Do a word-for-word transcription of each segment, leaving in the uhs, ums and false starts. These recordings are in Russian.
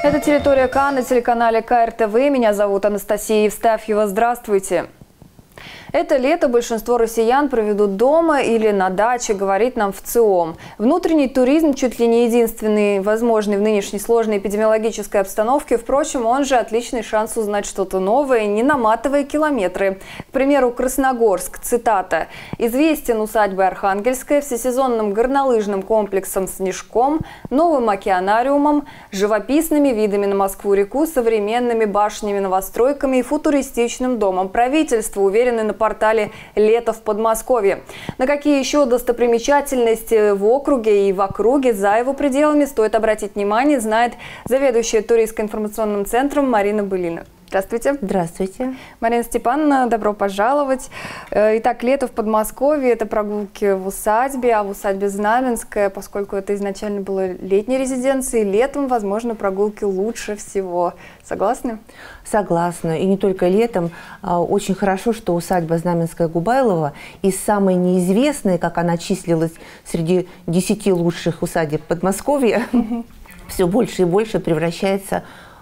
Это «Территория К» на телеканале К Р Т В. Меня зовут Анастасия Евстафьева. Здравствуйте. Это лето большинство россиян проведут дома или на даче, говорит нам ВЦИОМ. Внутренний туризм чуть ли не единственный возможный в нынешней сложной эпидемиологической обстановке. Впрочем, он же отличный шанс узнать что-то новое, не наматывая километры. К примеру, Красногорск, цитата: «Известен усадьбой Архангельская, всесезонным горнолыжным комплексом «Снежком», новым океанариумом, живописными видами на Москву-реку, современными башнями, новостройками и футуристичным домом правительства», уверены на портале «Лето в Подмосковье». На какие еще достопримечательности в округе и в округе за его пределами стоит обратить внимание, знает заведующая туристско-информационным центром Марина Былина. Здравствуйте. Здравствуйте. Марина Степановна, добро пожаловать. Итак, лето в Подмосковье – это прогулки в усадьбе, а в усадьбе Знаменская, поскольку это изначально было летней резиденцией, летом, возможно, прогулки лучше всего. Согласны? Согласна. И не только летом. Очень хорошо, что усадьба Знаменская-Губайлова из самой неизвестной, как она числилась среди десяти лучших усадеб Подмосковья, все больше и больше превращается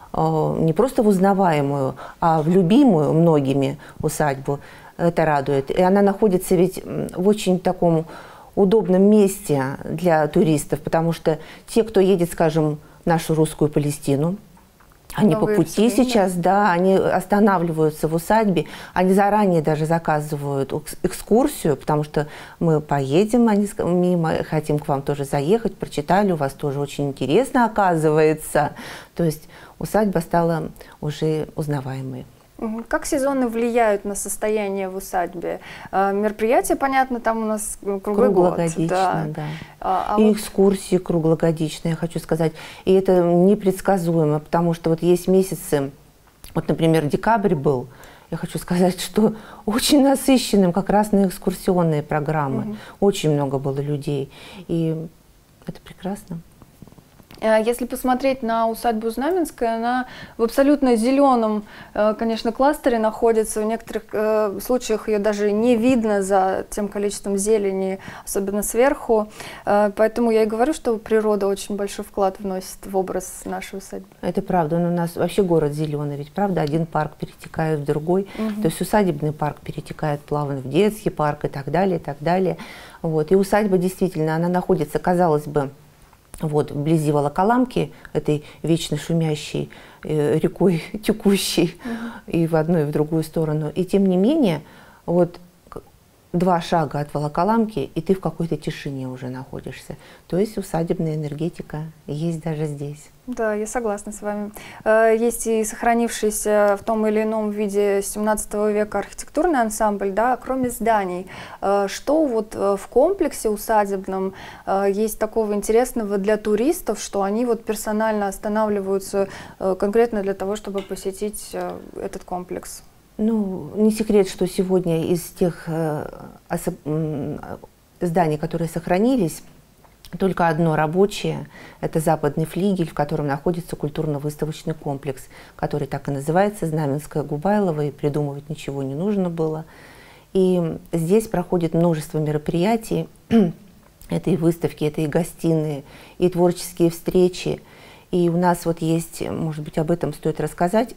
не просто в узнаваемую, а в любимую многими усадьбу. Это радует. И она находится ведь в очень таком удобном месте для туристов, потому что те, кто едет, скажем, в нашу русскую Палестину, они по пути сейчас, да, они останавливаются в усадьбе, они заранее даже заказывают экскурсию, потому что мы поедем, они мимо, хотим к вам тоже заехать, прочитали, у вас тоже очень интересно оказывается. То есть усадьба стала уже узнаваемой. Как сезоны влияют на состояние в усадьбе? Мероприятия, понятно, там у нас круглый год. Круглогодично, да. да. А, и вот... экскурсии круглогодичные, я хочу сказать. И это непредсказуемо, потому что вот есть месяцы, вот, например, декабрь был, я хочу сказать, что очень насыщенным как раз на экскурсионные программы. Угу. Очень много было людей, и это прекрасно. Если посмотреть на усадьбу Знаменская, она в абсолютно зеленом, конечно, кластере находится. В некоторых случаях ее даже не видно за тем количеством зелени, особенно сверху. Поэтому я и говорю, что природа очень большой вклад вносит в образ нашей усадьбы. Это правда. У нас вообще город зеленый, ведь правда, один парк перетекает в другой. Угу. То есть усадебный парк перетекает плавно в детский парк и так далее, и так далее. Вот. И усадьба действительно, она находится, казалось бы, вот, вблизи Волоколамки, этой вечно шумящей э, рекой, текущей uh-huh. и в одну, и в другую сторону. И тем не менее, вот два шага от Волоколамки, и ты в какой-то тишине уже находишься. То есть усадебная энергетика есть даже здесь. Да, я согласна с вами. Есть и сохранившийся в том или ином виде семнадцатого века архитектурный ансамбль, да, кроме зданий. Что вот в комплексе усадебном есть такого интересного для туристов, что они вот персонально останавливаются конкретно для того, чтобы посетить этот комплекс? Ну, не секрет, что сегодня из тех э, особ... зданий, которые сохранились, только одно рабочее – это западный флигель, в котором находится культурно-выставочный комплекс, который так и называется Знаменская-Губайлова, и придумывать ничего не нужно было. И здесь проходит множество мероприятий, это и выставки, это и гостиные, и творческие встречи. И у нас вот есть, может быть, об этом стоит рассказать,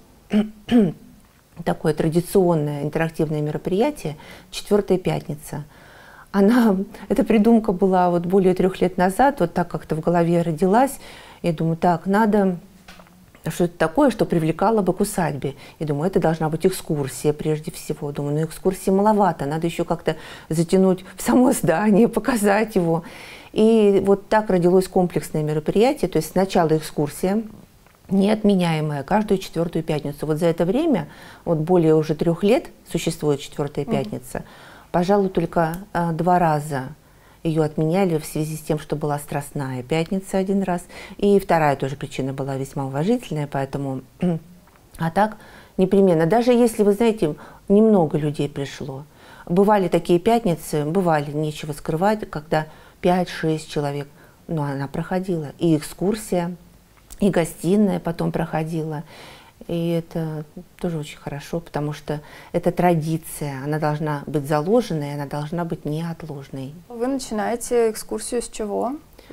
такое традиционное интерактивное мероприятие «Четвертая пятница». Она, эта придумка была вот более трех лет назад, вот так как-то в голове родилась. Я думаю, так, надо что-то такое, что привлекало бы к усадьбе. Я думаю, это должна быть экскурсия прежде всего. Думаю, ну экскурсии маловато, надо еще как-то затянуть в само здание, показать его. И вот так родилось комплексное мероприятие, то есть сначала экскурсия, неотменяемая, каждую четвертую пятницу. Вот за это время, вот более уже трех лет существует четвертая пятница, mm-hmm. пожалуй, только а, два раза ее отменяли в связи с тем, что была Страстная пятница один раз, и вторая тоже причина была весьма уважительная, поэтому, а так, непременно, даже если, вы знаете, немного людей пришло, бывали такие пятницы, бывали, нечего скрывать, когда пять-шесть человек, но она проходила, и экскурсия, и гостиная потом проходила. И это тоже очень хорошо, потому что это традиция, она должна быть заложенной, она должна быть неотложной. Вы начинаете экскурсию с чего?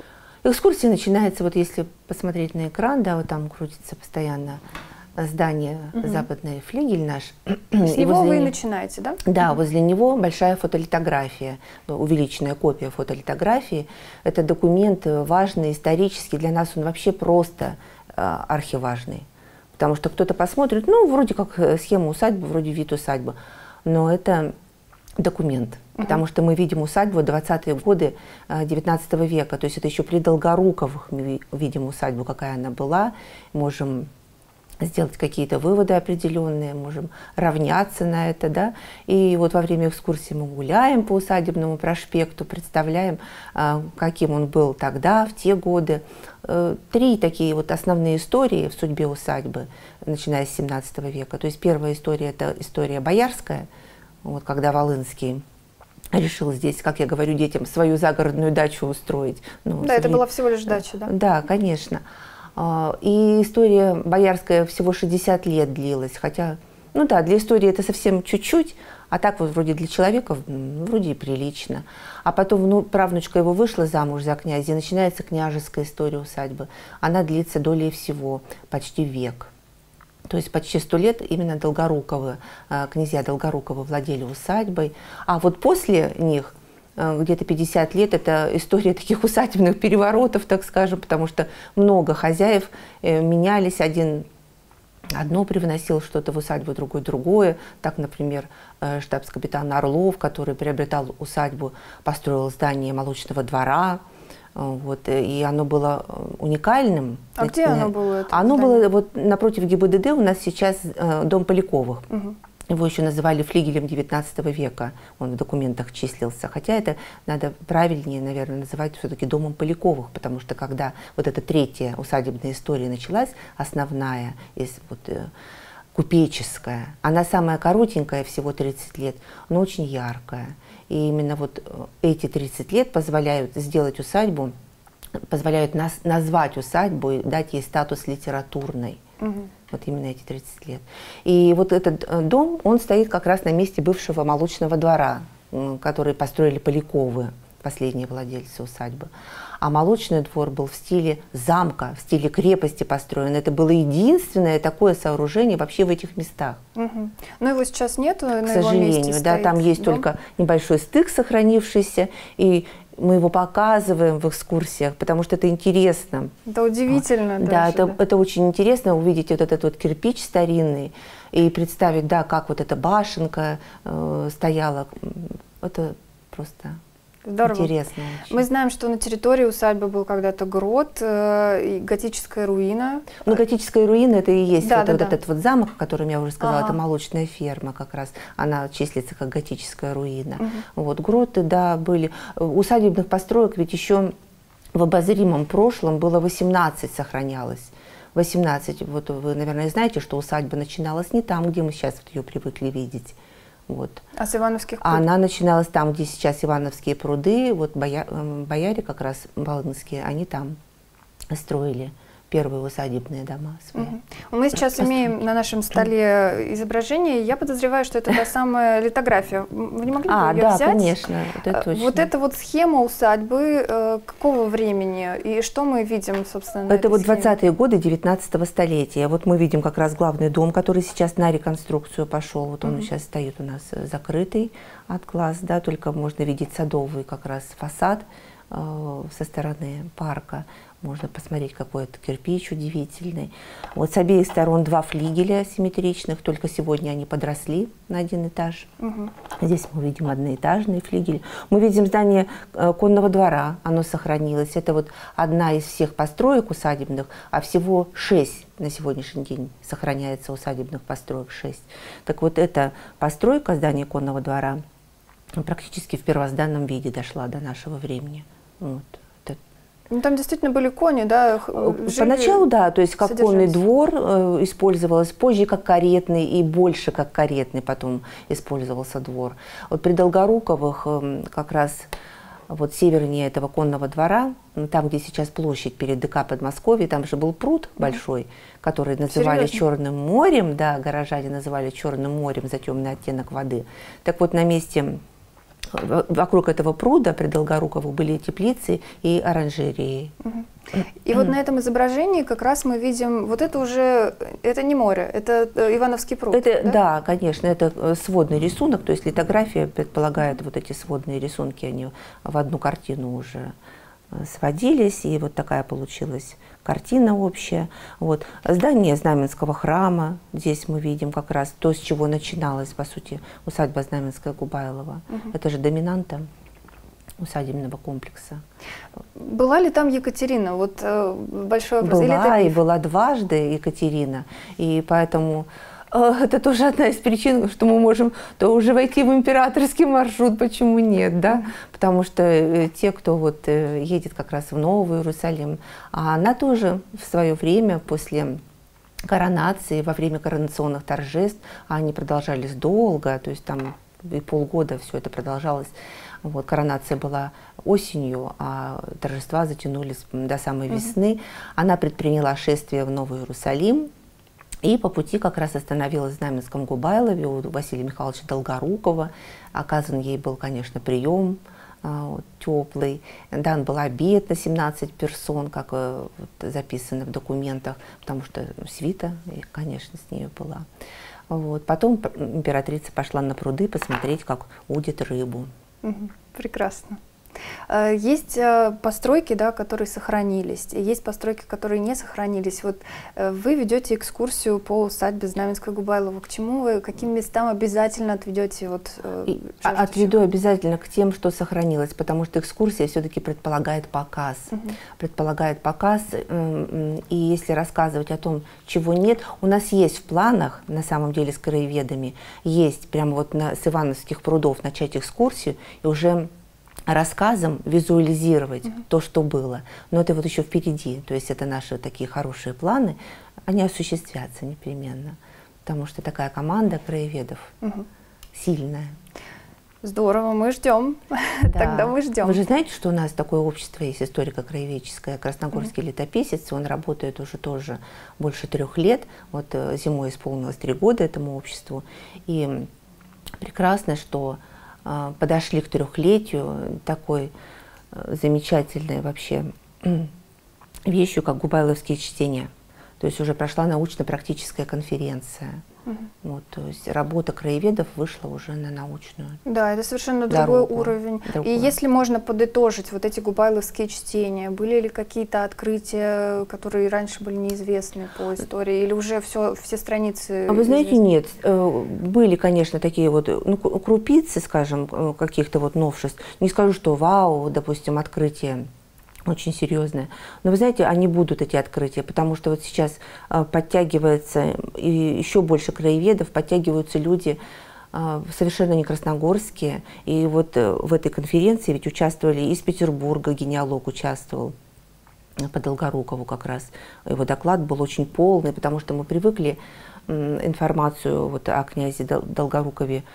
Экскурсия начинается, вот если посмотреть на экран, да, вот там крутится постоянно здание, угу. западный флигель наш. С него вы и начинаете, да? Да, угу. возле него большая фотолитография, увеличенная копия фотолитографии. Это документ важный, исторический, для нас он вообще просто э, архиважный. Потому что кто-то посмотрит, ну, вроде как схема усадьбы, вроде вид усадьбы, но это документ. Uh-huh. Потому что мы видим усадьбу двадцатые годы девятнадцатого века, то есть это еще при Долгоруковых мы видим усадьбу, какая она была, можем сделать какие-то выводы определенные, можем равняться на это, да. И вот во время экскурсии мы гуляем по усадебному проспекту, представляем, каким он был тогда, в те годы. Три такие вот основные истории в судьбе усадьбы, начиная с семнадцатого века. То есть первая история – это история боярская, вот, когда Волынский решил здесь, как я говорю детям, свою загородную дачу устроить. Ну, да, это была всего лишь дача, да? Да, конечно. И история боярская всего шестьдесят лет длилась, хотя, ну да, для истории это совсем чуть-чуть, а так вот вроде для человека вроде и прилично. А потом ну, правнучка его вышла замуж за князя, и начинается княжеская история усадьбы. Она длится долей всего почти век. То есть почти сто лет именно Долгоруковы, князья Долгоруковы владели усадьбой. А вот после них где-то пятьдесят лет, это история таких усадебных переворотов, так скажем, потому что много хозяев менялись, один одно привносил что-то в усадьбу, другой другое. Так, например, штабс-капитан Орлов, который приобретал усадьбу, построил здание молочного двора. Вот, и оно было уникальным. А где оно было? Это оно здание? было вот напротив ГИБДД, у нас сейчас э, дом Поляковых. Угу. Его еще называли флигелем девятнадцатого века, он в документах числился. Хотя это надо правильнее, наверное, называть все-таки домом Поляковых, потому что когда вот эта третья усадебная история началась, основная, из, вот, э, купеческая, она самая коротенькая, всего тридцать лет, но очень яркая. И именно вот эти тридцать лет позволяют сделать усадьбу, позволяют нас, назвать усадьбу и дать ей статус литературной. Угу. Вот именно эти тридцать лет. И вот этот дом, он стоит как раз на месте бывшего молочного двора, который построили Поляковы, последние владельцы усадьбы. А молочный двор был в стиле замка, в стиле крепости построен. Это было единственное такое сооружение вообще в этих местах. Угу. Но его сейчас нет, к сожалению, да, там есть дом. Только небольшой стык сохранившийся, и мы его показываем в экскурсиях, потому что это интересно. Это удивительно. Да, даже, это, да. это очень интересно увидеть вот этот вот кирпич старинный и представить, да, как вот эта башенка э, стояла. Это просто... Здорово. Интересно очень. Мы знаем, что на территории усадьбы был когда-то грот э, и готическая руина. Ну, готическая руина это и есть да, вот, да, вот да. этот вот замок, о котором я уже сказала, ага. это молочная ферма как раз. Она числится как готическая руина. Угу. Вот, гроты, да, были. Усадебных построек ведь еще в обозримом прошлом было восемнадцать сохранялось. восемнадцать. Вот вы, наверное, знаете, что усадьба начиналась не там, где мы сейчас вот ее привыкли видеть. Вот. А с Ивановских пруд? Она начиналась там, где сейчас Ивановские пруды, вот боя, бояре как раз волынские, они там строили первые усадебные дома свои. Угу. Мы сейчас имеем на нашем столе изображение, я подозреваю, что это та самая литография. Вы не могли бы а, ее да, взять? конечно, это точно. Вот эта вот схема усадьбы э, какого времени и что мы видим, собственно, на это этой вот схеме? двадцатые годы девятнадцатого столетия. Вот мы видим как раз главный дом, который сейчас на реконструкцию пошел. Вот он угу. сейчас стоит у нас закрытый от глаз, да, только можно видеть садовый как раз фасад э, со стороны парка. Можно посмотреть, какой это кирпич удивительный. Вот с обеих сторон два флигеля симметричных, только сегодня они подросли на один этаж. Угу. Здесь мы видим одноэтажный флигель. Мы видим здание конного двора, оно сохранилось. Это вот одна из всех построек усадебных, а всего шесть на сегодняшний день сохраняется усадебных построек, шесть. Так вот эта постройка здания конного двора практически в первозданном виде дошла до нашего времени. Вот. Ну, там действительно были кони, да? Поначалу, да, то есть как конный двор э, использовалось, позже как каретный и больше как каретный потом использовался двор. Вот при Долгоруковых э, как раз вот севернее этого конного двора, там, где сейчас площадь перед ДК Подмосковья, там же был пруд большой, который называли Серьезно? Черным морем, да, горожане называли Черным морем за темный оттенок воды. Так вот на месте вокруг этого пруда при Долгоруковых были теплицы и оранжереи. И вот на этом изображении как раз мы видим, вот это уже, это не море, это Ивановский пруд. Это, да? да, конечно, это сводный рисунок, то есть литография предполагает вот эти сводные рисунки, они в одну картину уже сводились, и вот такая получилась картина общая. Вот. Здание Знаменского храма, здесь мы видим как раз то, с чего начиналась, по сути, усадьба Знаменская-Губайлова. Угу. Это же доминанта усадебного комплекса. Была ли там Екатерина? Вот э, большой вопрос. Была, Или и была дважды Екатерина, и поэтому э, это тоже одна из причин, что мы можем то уже войти в императорский маршрут, почему нет, да? Потому что э, те, кто вот э, едет как раз в Новый Иерусалим, а она тоже в свое время после коронации, во время коронационных торжеств, они продолжались долго, то есть там и полгода все это продолжалось. Вот, коронация была осенью, а торжества затянулись до самой весны. Она предприняла шествие в Новый Иерусалим и по пути как раз остановилась в Знаменском Губайлове у Василия Михайловича Долгорукова. Оказан ей был, конечно, прием а, вот, теплый. Дан был обед на семнадцать персон, как вот, записано в документах, потому что свита, конечно, с ней была. Вот. Потом императрица пошла на пруды посмотреть, как удят рыбу. Прекрасно. Есть постройки, да, которые сохранились, и есть постройки, которые не сохранились. Вот вы ведете экскурсию по усадьбе Знаменского-Губайлова. К чему вы, каким местам обязательно отведете? Вот, отведу обязательно к тем, что сохранилось, потому что экскурсия все-таки предполагает показ. Угу. Предполагает показ, и если рассказывать о том, чего нет, у нас есть в планах, на самом деле, с краеведами, есть прямо вот на, с Ивановских прудов начать экскурсию и уже рассказом визуализировать mm-hmm. то, что было. Но это вот еще впереди. То есть это наши такие хорошие планы, они осуществятся непременно. Потому что такая команда краеведов mm-hmm. сильная. Здорово, мы ждем. Да. Тогда мы ждем. Вы же знаете, что у нас такое общество есть, историко-краеведческое, Красногорский mm-hmm. летописец, он работает уже тоже больше трех лет. Вот зимой исполнилось три года этому обществу. И прекрасно, что подошли к трехлетию такой замечательной вообще вещью, как Губайловские чтения. То есть уже прошла научно-практическая конференция. Угу. Вот, то есть работа краеведов вышла уже на научную. Да, это совершенно другой уровень. Другой. И если можно подытожить вот эти губайловские чтения, были ли какие-то открытия, которые раньше были неизвестны по истории, или уже все, все страницы? А вы знаете, известны? Нет. Были, конечно, такие вот ну, крупицы, скажем, каких-то вот новшеств. Не скажу, что вау, допустим, открытие очень серьезные. Но вы знаете, они будут, эти открытия, потому что вот сейчас а, подтягивается и еще больше краеведов, подтягиваются люди а, совершенно не красногорские. И вот а, в этой конференции ведь участвовали из Петербурга, генеалог участвовал по Долгорукову как раз. Его доклад был очень полный, потому что мы привыкли информацию вот о князе Долгорукове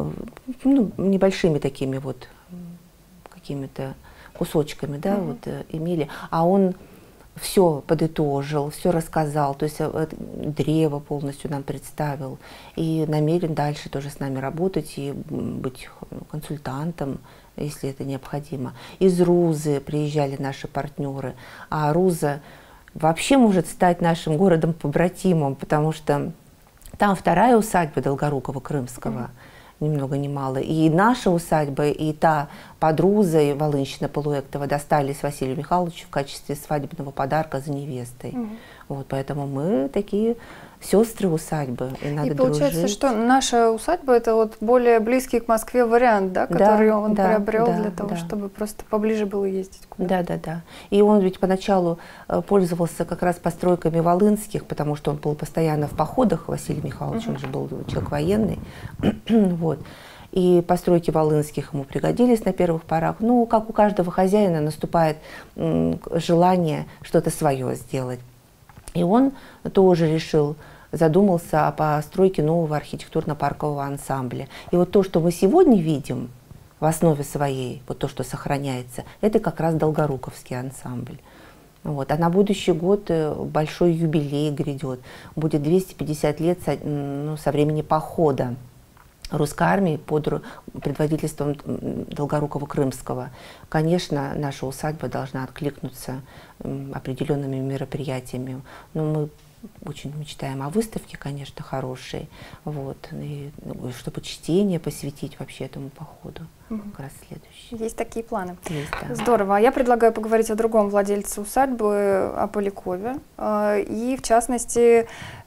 ну, небольшими такими вот какими-то кусочками, да, mm-hmm. вот э, имели, а он все подытожил, все рассказал, то есть э, древо полностью нам представил и намерен дальше тоже с нами работать и быть консультантом, если это необходимо. Из Рузы приезжали наши партнеры, а Руза вообще может стать нашим городом-побратимом, потому что там вторая усадьба Долгорукова Крымского, mm-hmm. ни много ни мало. И наша усадьба, и та под Рузой, Волынщина Полуэктова, достались Василию Михайловичу в качестве свадебного подарка за невестой. Угу. Вот, поэтому мы такие сестры усадьбы, и надо И получается, дружить. Что наша усадьба — это вот более близкий к Москве вариант, да, который да, он да, приобрел да, для того, да. чтобы просто поближе было ездить куда-то. Да, да, да. И он ведь поначалу пользовался как раз постройками волынских, потому что он был постоянно в походах, Василий Михайлович, угу. он же был человек военный. Вот. И постройки волынских ему пригодились на первых порах. Ну, как у каждого хозяина наступает м, желание что-то свое сделать. И он тоже решил, задумался о постройке нового архитектурно-паркового ансамбля. И вот то, что мы сегодня видим в основе своей, вот то, что сохраняется, это как раз Долгоруковский ансамбль. Вот. А на будущий год большой юбилей грядет. Будет двести пятьдесят лет со, ну, со времени похода русской армии под предводительством Долгорукова-Крымского. Конечно, наша усадьба должна откликнуться определенными мероприятиями. Но мы очень мечтаем о выставке, конечно, хорошей. Вот. И чтобы чтение посвятить вообще этому походу. Угу. Как раз следующий. Есть такие планы. Есть, да. Здорово. А я предлагаю поговорить о другом владельце усадьбы, о Полякове. И, в частности,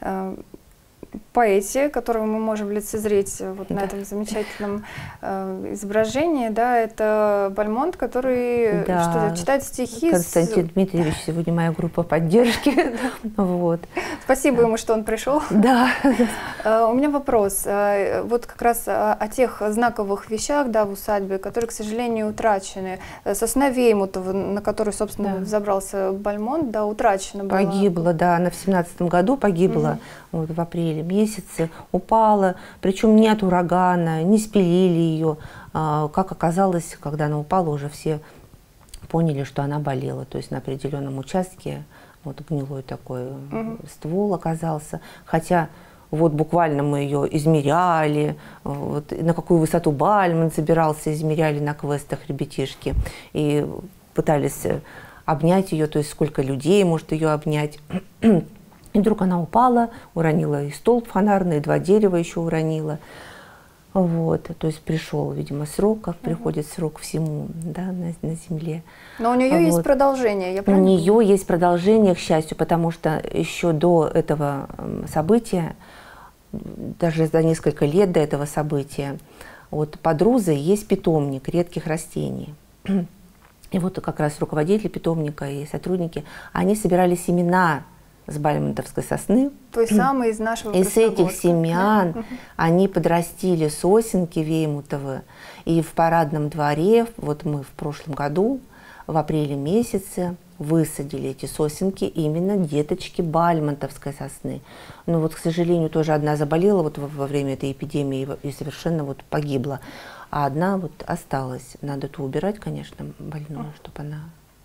поэте, которого мы можем лицезреть вот да. на этом замечательном э, изображении, да, это Бальмонт, который да. что, читает стихи. Константин с... Дмитриевич, сегодня моя группа поддержки. Вот. Спасибо ему, что он пришел. Да. У меня вопрос. Вот как раз о тех знаковых вещах, да, в усадьбе, которые, к сожалению, утрачены. Сосна Веймутова, на которую, собственно, взобрался Бальмонт, да, утрачена была. Погибла, да, она в семнадцатом году погибла, вот, в апреле месяце, упала, причем не от урагана, не спилили ее. Как оказалось, когда она упала, уже все поняли, что она болела, то есть на определенном участке вот гнилой такой угу. ствол оказался, хотя вот буквально мы ее измеряли, вот, на какую высоту Бальмонт забирался, измеряли на квестах ребятишки и пытались обнять ее, то есть сколько людей может ее обнять. И вдруг она упала, уронила и столб фонарный, и два дерева еще уронила. Вот, то есть пришел, видимо, срок, как угу. приходит срок всему, да, на, на земле. Но у нее вот. есть продолжение, я У правильно нее понимаю? есть продолжение, к счастью, потому что еще до этого события, даже за несколько лет до этого события, вот под Рузой есть питомник редких растений. И вот как раз руководители питомника и сотрудники, они собирали семена с бальмонтовской сосны. То есть самые из нашего И с этих семян да? они подрастили сосенки Веймутовы. И в парадном дворе, вот мы в прошлом году, в апреле месяце, высадили эти сосенки именно деточки бальмонтовской сосны. Но вот, к сожалению, тоже одна заболела вот во, во время этой эпидемии и совершенно вот погибла. А одна вот осталась. Надо ту убирать, конечно, больную, чтобы она...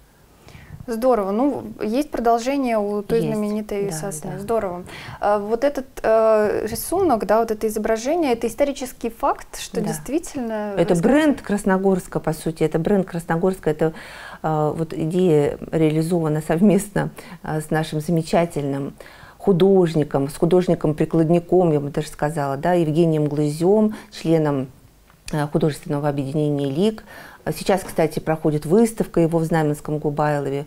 Здорово. Ну, есть продолжение у той есть, знаменитой да, сосны. Да. Здорово. А, вот этот э, рисунок, да, вот это изображение, это исторический факт, что да. действительно... Это бренд Красногорска, по сути. Это бренд Красногорска. Это э, вот идея реализована совместно э, с нашим замечательным художником, с художником-прикладником, я бы даже сказала, да, Евгением Глазем, членом э, художественного объединения «Лик». Сейчас, кстати, проходит выставка его в Знаменском Губайлове.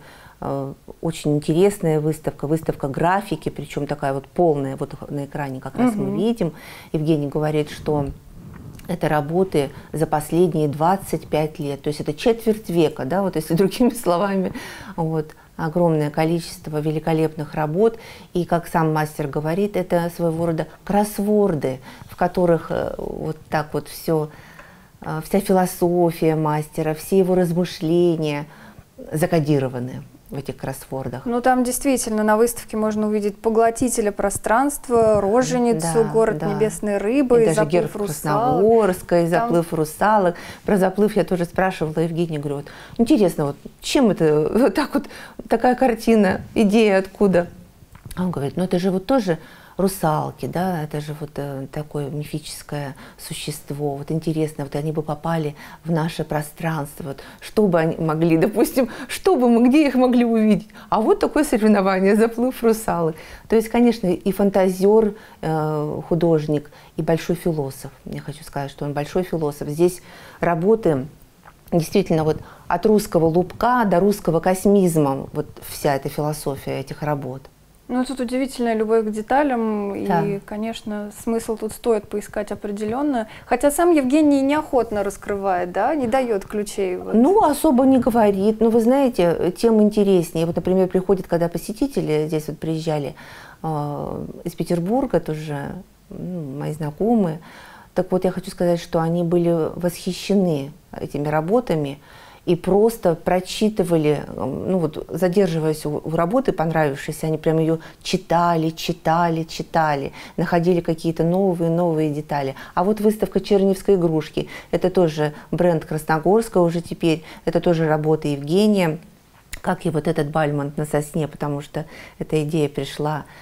Очень интересная выставка, выставка графики, причем такая вот полная, вот на экране как раз угу. мы видим. Евгений говорит, что это работы за последние двадцать пять лет, то есть это четверть века, да, вот если другими словами, вот, огромное количество великолепных работ. И, как сам мастер говорит, это своего рода кроссворды, в которых вот так вот все... Вся философия мастера, все его размышления закодированы в этих кроссвордах. Ну, там действительно на выставке можно увидеть поглотителя пространства, роженицу, да, город да. небесной рыбы, и даже заплыв герб Красногорска, и заплыв там... русалок. Про заплыв я тоже спрашивала Евгения, говорю, вот, интересно, вот чем это вот так вот такая картина, идея откуда? А он говорит, ну это же вот тоже русалки, да, это же вот э, такое мифическое существо. Вот интересно, вот они бы попали в наше пространство, вот, что бы они могли, допустим, что бы мы, где их могли увидеть? А вот такое соревнование, заплыв русалок. То есть, конечно, и фантазер, э, художник, и большой философ. Я хочу сказать, что он большой философ. Здесь работы действительно вот от русского лубка до русского космизма, вот вся эта философия этих работ. Ну, тут удивительная любовь к деталям, да. и, конечно, смысл тут стоит поискать определенно. Хотя сам Евгений неохотно раскрывает, да, не дает ключей. Вот. Ну, особо не говорит. Но вы знаете, тем интереснее. Вот, например, приходят, когда посетители здесь вот приезжали э, из Петербурга, тоже ну, мои знакомые. Так вот, я хочу сказать, что они были восхищены этими работами. И просто прочитывали, ну вот задерживаясь у, у работы понравившейся, они прям ее читали, читали, читали, находили какие-то новые, новые детали. А вот выставка Черневской игрушки, это тоже бренд Красногорска уже теперь, это тоже работа Евгения, как и вот этот Бальмонт на сосне, потому что эта идея пришла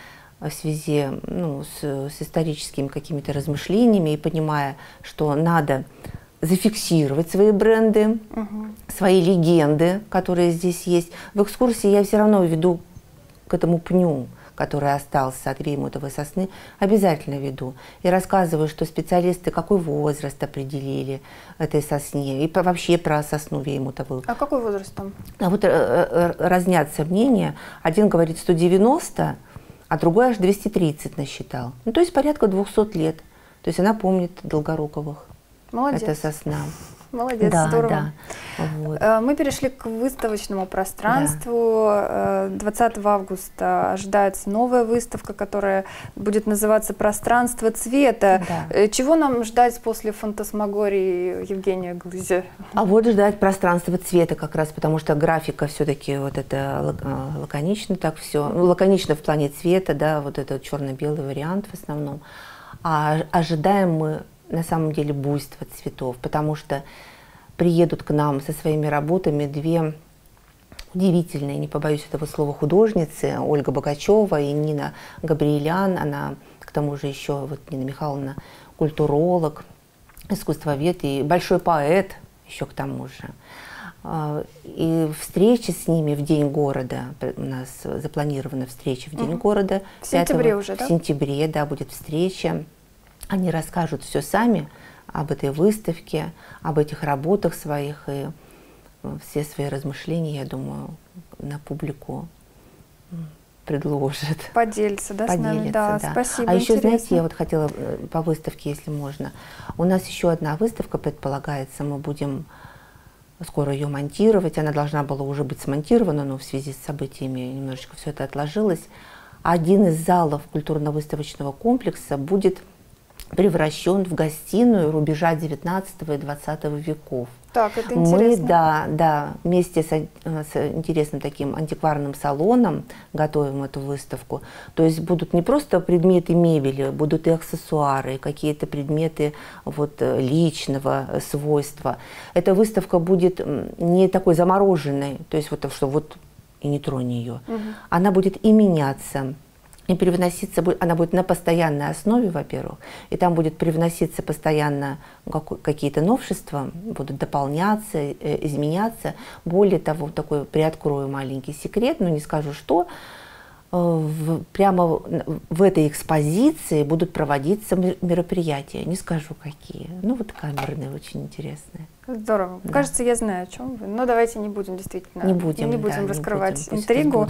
в связи ну, с, с историческими какими-то размышлениями и понимая, что надо зафиксировать свои бренды, угу. свои легенды, которые здесь есть. В экскурсии я все равно веду к этому пню, который остался от веймутовой сосны, обязательно веду. И рассказываю, что специалисты какой возраст определили этой сосне, и вообще про сосну веймутовую. А какой возраст там? А вот разнятся мнения. Один говорит сто девяносто, а другой аж двести тридцать насчитал. Ну, то есть порядка двухсот лет. То есть она помнит Долгоруковых. Молодец. Это сосна. Молодец, да, здорово. Да. Вот. Мы перешли к выставочному пространству. Да. двадцатого августа ожидается новая выставка, которая будет называться «Пространство цвета». Да. Чего нам ждать после фантасмагории Евгения Глызя? А вот ждать пространства цвета как раз, потому что графика все-таки вот это лаконично так все. Ну, лаконично в плане цвета, да, вот это черно-белый вариант в основном. А ожидаем мы на самом деле буйство цветов, потому что приедут к нам со своими работами две удивительные, не побоюсь этого слова, художницы, Ольга Богачева и Нина Габриэлян. Она, к тому же, еще вот Нина Михайловна, культуролог, искусствовед и большой поэт еще к тому же. И встреча с ними в День города, у нас запланирована встреча в День угу. города. В сентябре уже, да? В сентябре, да, будет встреча. Они расскажут все сами об этой выставке, об этих работах своих, и все свои размышления, я думаю, на публику предложат. Поделятся, да, Поделятся, с нами? Да, да. Спасибо, А еще, интересно. знаете, я вот хотела по выставке, если можно. У нас еще одна выставка предполагается, мы будем скоро ее монтировать. Она должна была уже быть смонтирована, но в связи с событиями немножечко все это отложилось. Один из залов культурно-выставочного комплекса будет превращен в гостиную рубежа девятнадцатого и двадцатого веков. Так, это интересно. Мы, да, да, вместе с, с интересным таким антикварным салоном готовим эту выставку. То есть будут не просто предметы мебели, будут и аксессуары, какие-то предметы вот, личного свойства. Эта выставка будет не такой замороженной, то есть вот, что вот и не тронь ее. Угу. Она будет и меняться. И привноситься, она будет на постоянной основе, во-первых, и там будет привноситься постоянно какие-то новшества, будут дополняться, изменяться. Более того, такой приоткрою маленький секрет, но не скажу что, в, прямо в этой экспозиции будут проводиться мероприятия, не скажу какие, ну вот камерные, очень интересные. Здорово. Да. Кажется, я знаю, о чем вы. Но давайте не будем действительно. Не будем, не будем да, раскрывать не будем, интригу.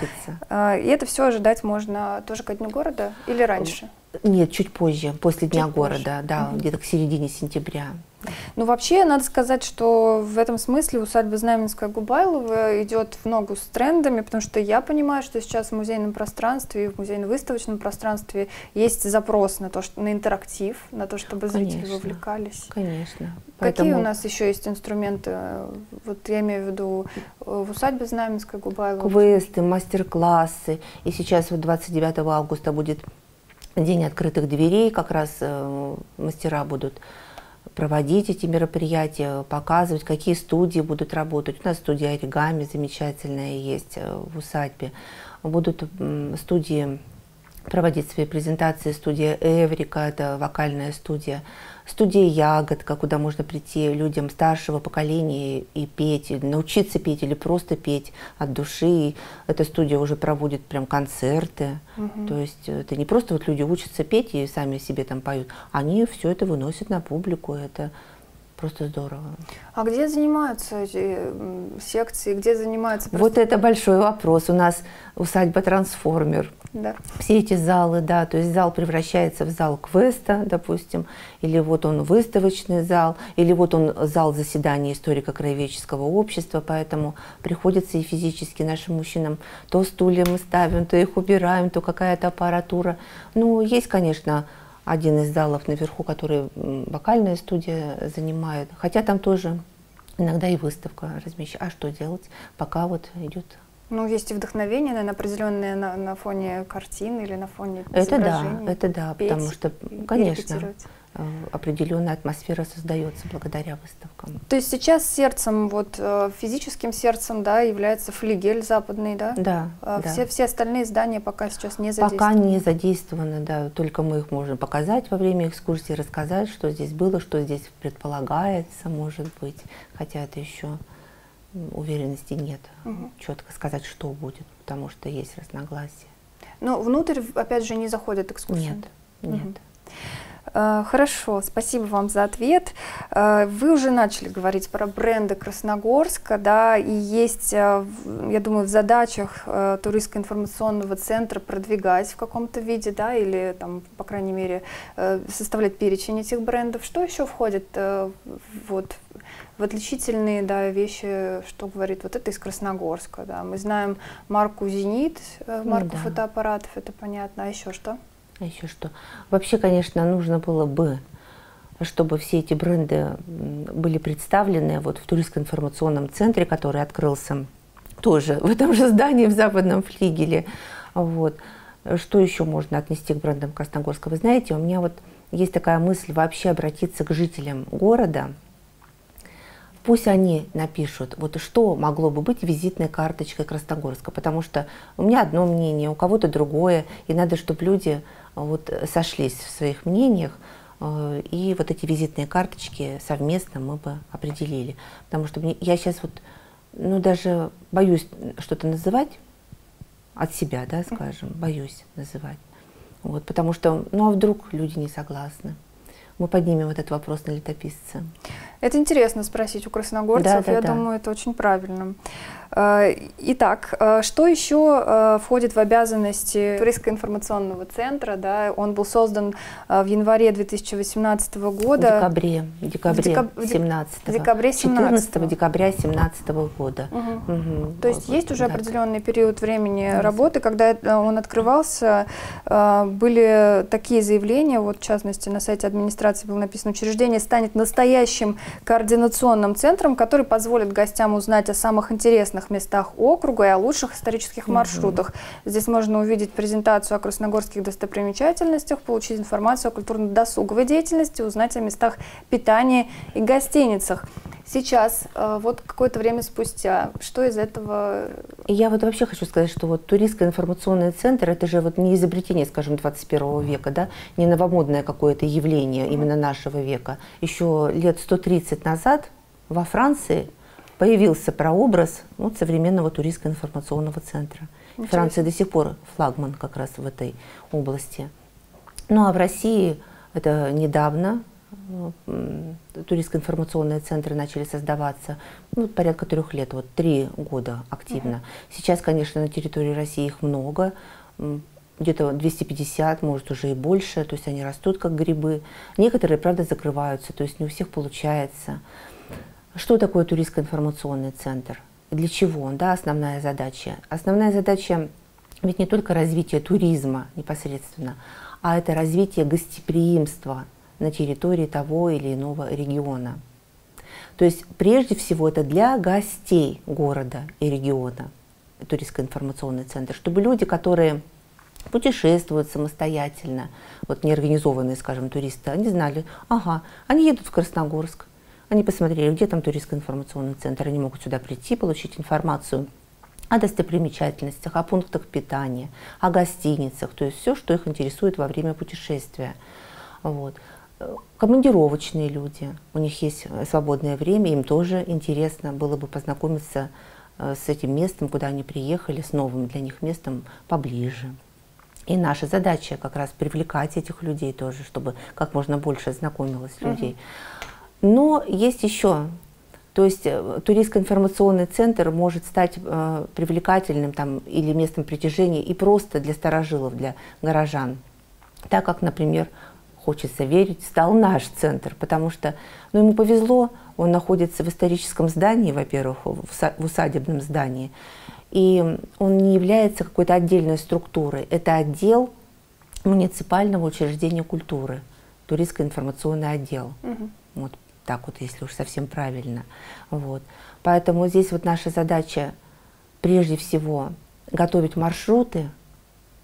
И это все ожидать можно тоже ко Дню города или раньше? Нет, чуть позже, после Дня чуть города, позже. Да, угу. Где-то к середине сентября. Ну, вообще, надо сказать, что в этом смысле усадьба Знаменская-Губайлова идет в ногу с трендами, потому что я понимаю, что сейчас в музейном пространстве и в музейно-выставочном пространстве есть запрос на то, что на интерактив, на то, чтобы зрители конечно, вовлекались. Конечно. Какие Поэтому... у нас еще есть инструменты? Вот я имею в виду в усадьбе Знаменская-Губайлова. Квесты, мастер-классы. И сейчас вот двадцать девятого августа будет День открытых дверей, как раз э, мастера будут проводить эти мероприятия, показывать, какие студии будут работать. У нас студия оригами замечательная есть в усадьбе. Будут студии проводить свои презентации. Студия Эврика, это вокальная студия. Студия Ягодка, куда можно прийти людям старшего поколения и петь, и научиться петь или просто петь от души. И эта студия уже проводит прям концерты. Угу. То есть это не просто вот люди учатся петь и сами себе там поют, они все это выносят на публику. Это просто здорово. А где занимаются эти секции, где занимаются... Просто... Вот это большой вопрос. У нас усадьба «Трансформер». Да. Все эти залы, да, то есть зал превращается в зал квеста, допустим, или вот он выставочный зал, или вот он зал заседания историко-краеведческого общества, поэтому приходится и физически нашим мужчинам то стулья мы ставим, то их убираем, то какая-то аппаратура. Ну, есть, конечно, один из залов наверху, который вокальная студия занимает, хотя там тоже иногда и выставка размещается. А что делать, пока вот идет... Ну, есть и вдохновение, наверное, определенное на, на фоне картин или на фоне это изображений. Да, это да, петь, потому что, конечно, определенная атмосфера создается благодаря выставкам. То есть сейчас сердцем, вот физическим сердцем, да, является флигель западный, да? Да. А да. все, все остальные здания пока сейчас не задействованы? Пока не задействованы, да. Только мы их можем показать во время экскурсии, рассказать, что здесь было, что здесь предполагается, может быть. Хотя это еще уверенности нет. Угу. Четко сказать, что будет, потому что есть разногласия. Но внутрь, опять же, не заходят экскурсанты? Нет, нет. Угу. Хорошо, спасибо вам за ответ. Вы уже начали говорить про бренды Красногорска, да, и есть, я думаю, в задачах туристско-информационного центра продвигать в каком-то виде, да, или там, по крайней мере, составлять перечень этих брендов. Что еще входит вот в отличительные, да, вещи, что говорит вот это из Красногорска, да? Мы знаем марку «Зенит», марку ну, да. фотоаппаратов, это понятно, а еще что? А еще что? Вообще, конечно, нужно было бы, чтобы все эти бренды были представлены вот в туристско-информационном центре, который открылся тоже в этом же здании, в западном флигеле. Вот. Что еще можно отнести к брендам Красногорска? Вы знаете, у меня вот есть такая мысль вообще обратиться к жителям города. Пусть они напишут, вот что могло бы быть визитной карточкой Красногорска, потому что у меня одно мнение, у кого-то другое, и надо, чтобы люди вот сошлись в своих мнениях, и вот эти визитные карточки совместно мы бы определили. Потому что мне, я сейчас вот, ну даже боюсь что-то называть от себя, да, скажем, боюсь называть. Вот, потому что, ну а вдруг люди не согласны? Мы поднимем этот вопрос на летописца. Это интересно спросить у красногорцев, да, да, я да. думаю, это очень правильно. Итак, что еще входит в обязанности туристско-информационного центра? Да? Он был создан в январе две тысячи восемнадцатого года. В декабре, в декабре семнадцатого. Декабре четырнадцатого декабря семнадцатого года. Угу. Угу. То есть есть уже да. определенный период времени да. работы, когда он открывался, были такие заявления, вот в частности на сайте администрации было написано: учреждение станет настоящим координационным центром, который позволит гостям узнать о самых интересных местах округа и о лучших исторических маршрутах. Mm-hmm. Здесь можно увидеть презентацию о красногорских достопримечательностях, получить информацию о культурно-досуговой деятельности, узнать о местах питания и гостиницах. Сейчас, вот какое-то время спустя, что из этого? Я вот вообще хочу сказать, что вот туристско-информационный центр — это же вот не изобретение, скажем, двадцать первого века, да, не новомодное какое-то явление mm-hmm. именно нашего века. Еще лет сто тридцать назад во Франции появился прообраз вот, современного туристско-информационного центра. Ничего. Франция до сих пор флагман как раз в этой области. Ну а в России это недавно туристско-информационные центры начали создаваться, ну, порядка трех лет, вот три года активно. Uh-huh. Сейчас, конечно, на территории России их много, где-то двести пятьдесят, может уже и больше, то есть они растут как грибы. Некоторые, правда, закрываются, то есть не у всех получается. Что такое туристско-информационный центр? Для чего он? Да, основная задача. Основная задача ведь не только развитие туризма непосредственно, а это развитие гостеприимства на территории того или иного региона. То есть прежде всего это для гостей города и региона, туристско-информационный центр, чтобы люди, которые путешествуют самостоятельно, вот неорганизованные, скажем, туристы, они знали, ага, они едут в Красногорск, они посмотрели, где там туристско-информационный центр, они могут сюда прийти, получить информацию о достопримечательностях, о пунктах питания, о гостиницах, то есть все, что их интересует во время путешествия. Вот. Командировочные люди, у них есть свободное время, им тоже интересно было бы познакомиться с этим местом, куда они приехали, с новым для них местом поближе. И наша задача как раз привлекать этих людей тоже, чтобы как можно больше знакомилось людей. Но есть еще, то есть туристско-информационный центр может стать э, привлекательным там, или местом притяжения и просто для старожилов, для горожан. Так как, например, хочется верить, стал наш центр, потому что ну, ему повезло, он находится в историческом здании, во-первых, в усадебном здании, и он не является какой-то отдельной структурой. Это отдел муниципального учреждения культуры, туристско-информационный отдел. Угу. Вот так вот, если уж совсем правильно. Вот. Поэтому здесь вот наша задача прежде всего готовить маршруты,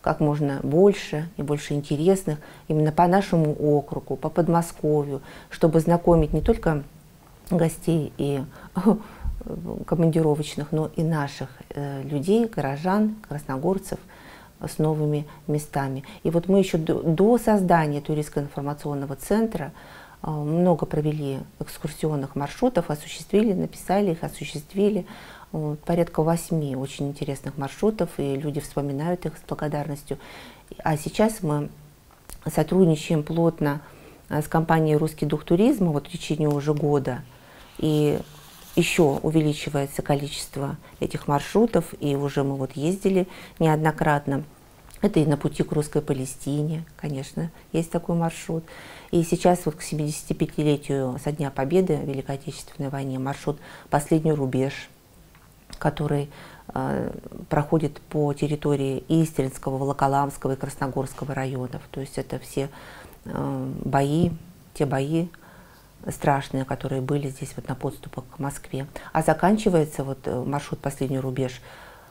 как можно больше и больше интересных именно по нашему округу, по Подмосковью, чтобы знакомить не только гостей и командировочных, но и наших э, людей, горожан, красногорцев с новыми местами. И вот мы еще до, до создания туристско-информационного центра э, много провели экскурсионных маршрутов, осуществили, написали их, осуществили. Вот, порядка восьми очень интересных маршрутов, и люди вспоминают их с благодарностью. А сейчас мы сотрудничаем плотно с компанией «Русский дух туризма» вот в течение уже года. И еще увеличивается количество этих маршрутов, и уже мы вот ездили неоднократно. Это и на пути к русской Палестине, конечно, есть такой маршрут. И сейчас вот к семидесятипятилетию со Дня Победы в Великой Отечественной войне маршрут «Последний рубеж», который э, проходит по территории Истринского, Волоколамского и Красногорского районов. То есть это все э, бои, те бои страшные, которые были здесь вот на подступах к Москве. А заканчивается вот маршрут «Последний рубеж»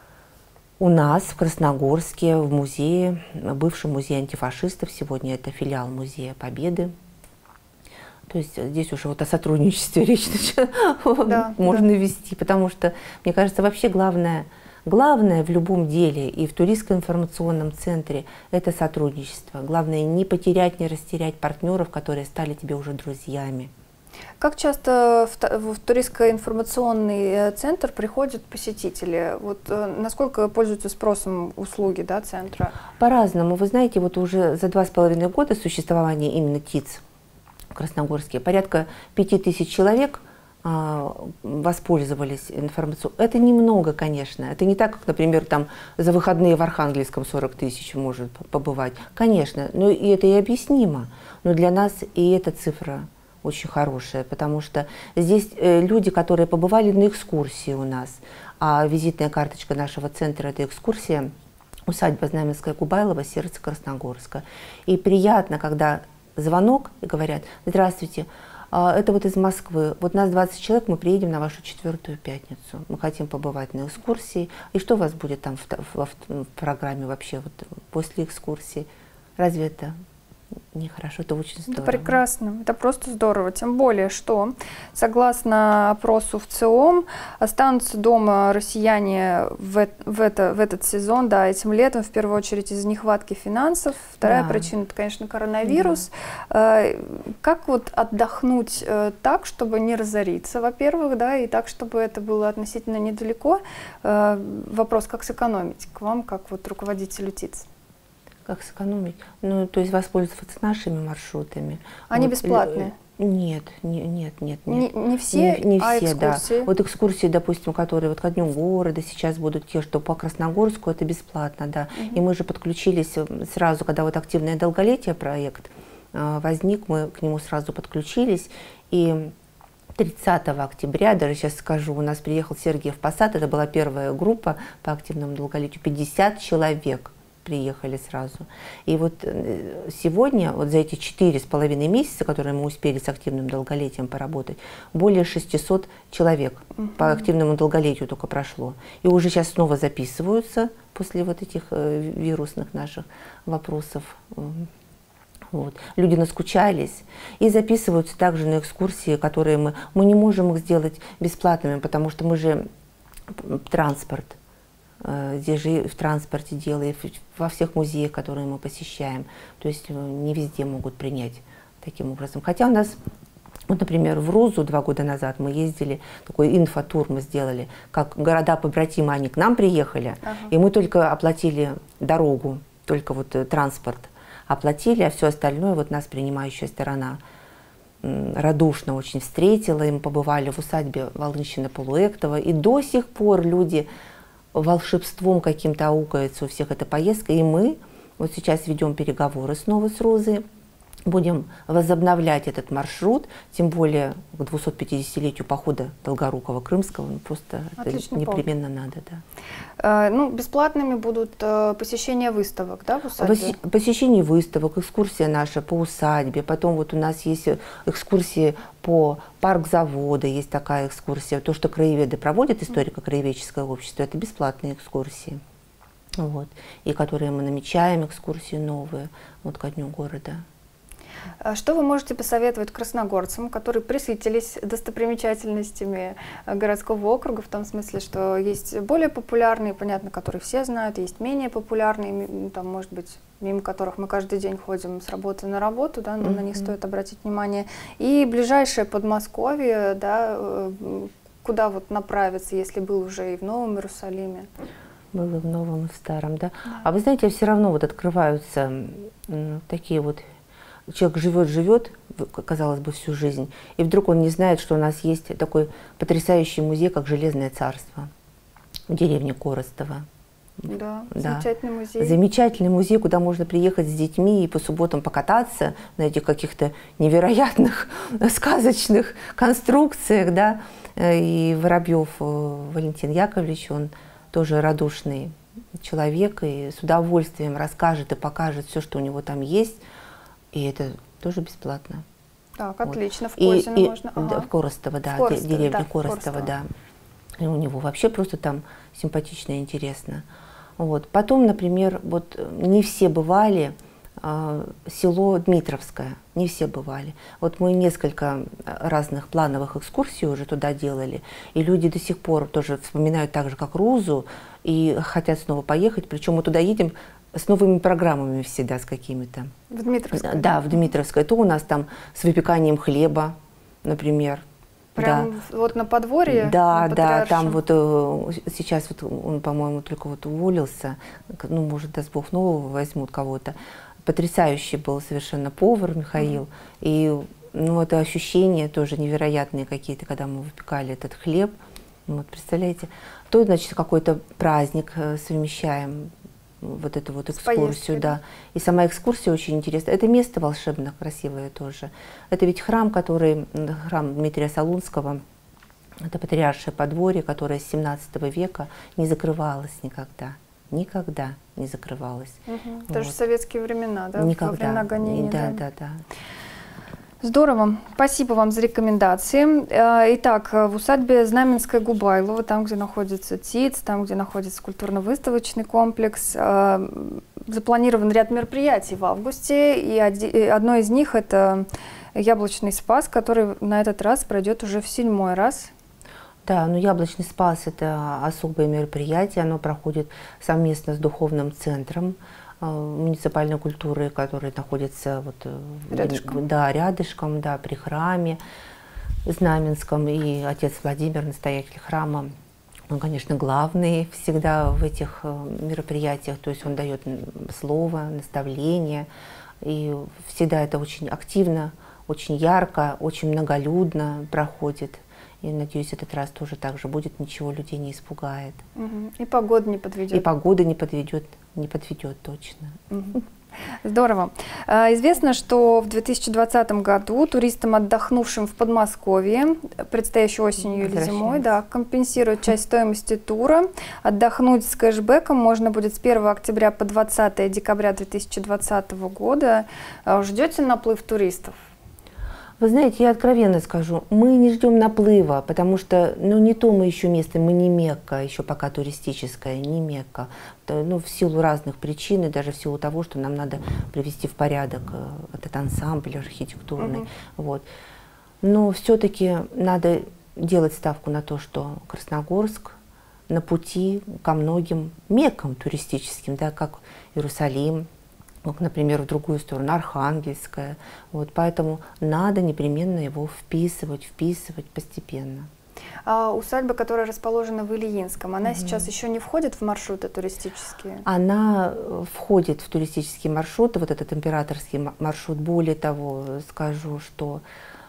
у нас в Красногорске, в музее, бывшем музее антифашистов. Сегодня это филиал Музея Победы. То есть здесь уже вот о сотрудничестве речь да, можно да. вести, потому что, мне кажется, вообще главное, главное в любом деле и в туристско-информационном центре – это сотрудничество. Главное не потерять, не растерять партнеров, которые стали тебе уже друзьями. Как часто в, в туристско-информационный центр приходят посетители? Вот, насколько пользуются спросом услуги, да, центра? По-разному. Вы знаете, вот уже за два с половиной года существования именно ТИЦ в Красногорске порядка пяти тысяч человек а, воспользовались информацией. Это немного, конечно. Это не так, как, например, там за выходные в Архангельском сорок тысяч может побывать. Конечно, но и это и объяснимо. Но для нас и эта цифра очень хорошая, потому что здесь э, люди, которые побывали на экскурсии у нас, а визитная карточка нашего центра – это экскурсия усадьба Знаменская Кубайлова, сердце Красногорска. И приятно, когда звонок и говорят: здравствуйте, это вот из Москвы, вот нас двадцать человек, мы приедем на вашу четвертую пятницу, мы хотим побывать на экскурсии, и что у вас будет там в, в, в программе вообще вот после экскурсии? Разве это нехорошо? Это очень здорово. Это прекрасно, это просто здорово, тем более, что согласно опросу в ЦИОМ останутся дома россияне в, в, это, в этот сезон, да, этим летом, в первую очередь из-за нехватки финансов. Вторая да. причина – это, конечно, коронавирус. Да. Как вот отдохнуть так, чтобы не разориться, во-первых, да, и так, чтобы это было относительно недалеко? Вопрос, как сэкономить к вам, как вот руководителю ТИЦ? Как сэкономить? Ну, то есть воспользоваться нашими маршрутами. Они вот, бесплатные? Нет, не, нет, нет, Не, нет. не все, не, не а все, экскурсии? Да. Вот экскурсии, допустим, которые вот ко Дню города сейчас будут те, что по Красногорску, это бесплатно, да. Угу. И мы же подключились сразу, когда вот активное долголетие проект э, возник, мы к нему сразу подключились. И тридцатого октября, даже сейчас скажу, у нас приехал Сергиев Посад, это была первая группа по активному долголетию, пятьдесят человек. Приехали сразу. И вот сегодня, вот за эти четыре с половиной месяца, которые мы успели с активным долголетием поработать, более шестисот человек uh-huh. по активному долголетию только прошло. И уже сейчас снова записываются после вот этих э, вирусных наших вопросов. Вот. Люди наскучались и записываются также на экскурсии, которые мы, мы не можем их сделать бесплатными, потому что мы же транспорт. Здесь же в транспорте делаем, во всех музеях, которые мы посещаем. То есть не везде могут принять таким образом. Хотя у нас, вот, например, в Рузу два года назад мы ездили, такой инфотур мы сделали, как города-побратимы, они к нам приехали, ага. и мы только оплатили дорогу, только вот транспорт оплатили, а все остальное вот нас принимающая сторона радушно очень встретила. И мы побывали в усадьбе Волынщина-Полуэктова, и до сих пор люди волшебством каким-то аукается у всех эта поездка. И мы вот сейчас ведем переговоры снова с Розой, будем возобновлять этот маршрут, тем более к двухсотпятидесятилетию похода Долгорукова Крымского, ну, просто Отличный это непременно повод. Надо. Да. А, ну, бесплатными будут а, посещения выставок, да, в усадьбе? Посещение выставок, экскурсия наша по усадьбе, потом вот у нас есть экскурсии по парк-завода, есть такая экскурсия. То, что краеведы проводят, историко-краеведческое общество, это бесплатные экскурсии. вот, и которые мы намечаем, экскурсии новые вот, ко Дню города. Что вы можете посоветовать красногорцам, которые присытились достопримечательностями городского округа, в том смысле, что есть более популярные, понятно, которые все знают, есть менее популярные, там, может быть, мимо которых мы каждый день ходим с работы на работу, да, но mm-hmm. на них стоит обратить внимание, и ближайшее Подмосковье, да, куда вот направиться, если был уже и в Новом Иерусалиме? Был и в Новом, и в Старом, да. да. А вы знаете, все равно вот открываются такие вот... Человек живет-живет, казалось бы, всю жизнь, и вдруг он не знает, что у нас есть такой потрясающий музей, как Железное царство в деревне Коростова. Да, да, замечательный музей. Замечательный музей, куда можно приехать с детьми и по субботам покататься на этих каких-то невероятных, сказочных конструкциях, да. И Воробьев Валентин Яковлевич, он тоже радушный человек, и с удовольствием расскажет и покажет все, что у него там есть. И это тоже бесплатно. Так, отлично. Вот. В Козино и, можно. И, ага. В Коростово, да, в Коростово, деревня да, Коростово, да. И у него вообще просто там симпатично и интересно. Вот. Потом, например, вот не все бывали, э, село Дмитровское, не все бывали. Вот мы несколько разных плановых экскурсий уже туда делали, и люди до сих пор тоже вспоминают так же, как Рузу, и хотят снова поехать, причем мы туда едем с новыми программами всегда, с какими-то. В Дмитровское? Да, в Дмитровское. То у нас там с выпеканием хлеба, например. Прям да. Вот на подворье? Да, на да, там вот сейчас вот он, по-моему, только вот уволился, ну, может, даст Бог, нового возьмут кого-то. Потрясающий был совершенно повар Михаил. Mm-hmm. И, ну, это ощущения тоже невероятные какие-то, когда мы выпекали этот хлеб. Вот, представляете? То, значит, какой-то праздник совмещаем, вот эту вот экскурсию, да. И сама экскурсия очень интересная. Это место волшебно красивое тоже. Это ведь храм, который, храм Дмитрия Солунского, это патриаршее подворье, которое с семнадцатого века не закрывалось никогда. Никогда не закрывалось. Угу. Вот. Даже в советские времена, да? Никогда. Во времена гонений, да, да, да, да. Здорово. Спасибо вам за рекомендации. Итак, в усадьбе Знаменская Губайлова, там, где находится ТИЦ, там, где находится культурно-выставочный комплекс, запланирован ряд мероприятий в августе, и одно из них – это Яблочный спас, который на этот раз пройдет уже в седьмой раз. Да, но Яблочный спас – это особое мероприятие, оно проходит совместно с духовным центром муниципальной культуры, который находится вот рядышком. Да, рядышком, да, при храме Знаменском. И отец Владимир, настоятель храма, он, конечно, главный всегда в этих мероприятиях, то есть он дает слово, наставление, и всегда это очень активно, очень ярко, очень многолюдно проходит. И, надеюсь, этот раз тоже так же будет, ничего людей не испугает. Угу. И погода не подведет. И погода не подведет, не подведет точно. Угу. Здорово. Известно, что в две тысячи двадцатом году туристам, отдохнувшим в Подмосковье, предстоящей осенью или зимой, да, компенсируют часть стоимости тура. Отдохнуть с кэшбэком можно будет с первого октября по двадцатое декабря две тысячи двадцатого года. Ждете наплыв туристов? Вы знаете, я откровенно скажу, мы не ждем наплыва, потому что, ну, не то мы еще место, мы не Мекка, еще пока туристическая, не Мекка. Ну, в силу разных причин, и даже в силу того, что нам надо привести в порядок этот ансамбль архитектурный. Mm-hmm. Вот. Но все-таки надо делать ставку на то, что Красногорск на пути ко многим Меккам туристическим, да, как Иерусалим, например, в другую сторону, Архангельская. Вот, поэтому надо непременно его вписывать, вписывать постепенно. А усадьба, которая расположена в Ильинском, она угу. сейчас еще не входит в маршруты туристические? Она входит в туристические маршруты, вот этот императорский маршрут. Более того, скажу, что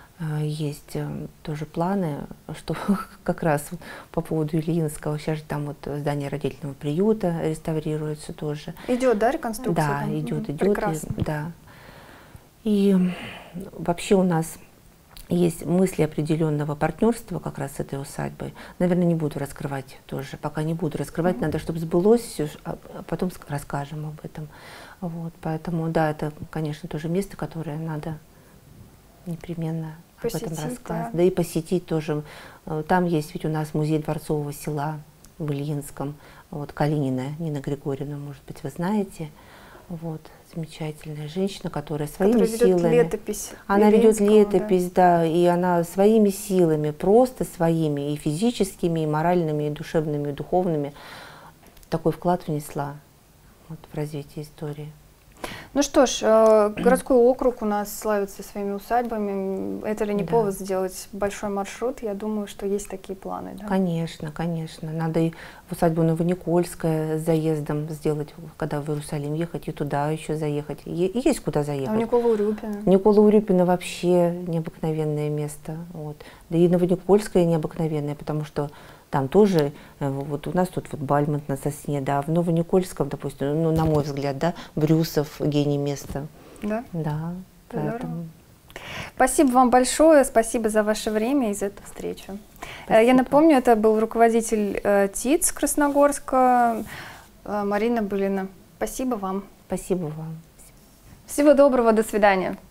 есть тоже планы, что как раз по поводу Ильинского, сейчас же там вот здание родительного приюта реставрируется тоже. Идет, да, реконструкция? Да, там? идет, идет. Прекрасно. И, да. И вообще у нас есть мысли определенного партнерства как раз с этой усадьбой. Наверное, не буду раскрывать тоже, пока не буду раскрывать, mm-hmm. надо, чтобы сбылось все, а потом расскажем об этом. Вот, поэтому, да, это, конечно, тоже место, которое надо непременно посетить, об этом рассказывать. Да. да и посетить тоже. Там есть ведь у нас музей Дворцового села, в Ильинском. Вот, Калинина Нина Григорьевна, может быть, вы знаете. Вот, замечательная женщина, которая своими которая ведет силами… летопись Она ведет летопись, да. да, и она своими силами, просто своими, и физическими, и моральными, и душевными, и духовными, такой вклад внесла вот, в развитие истории. Ну что ж, городской округ у нас славится своими усадьбами. Это ли не да. повод сделать большой маршрут? Я думаю, что есть такие планы. Да? Конечно, конечно. Надо и в усадьбу Новоникольская с заездом сделать, когда в Иерусалим ехать, и туда еще заехать. И есть куда заехать. А у Николы Урюпина? Никола Урюпина вообще необыкновенное место. Вот. Да и Новоникольская необыкновенная, потому что там тоже, вот у нас тут вот Бальмонт на Сосне, да, в Новоникольском, допустим, ну, на мой взгляд, да, Брюсов гений места. Да? Да. Поэтому. Спасибо вам большое, спасибо за ваше время и за эту встречу. Спасибо. Я напомню, это был руководитель э, ТИЦ Красногорска э, Марина Былина. Спасибо вам. Спасибо вам. Всего доброго, до свидания.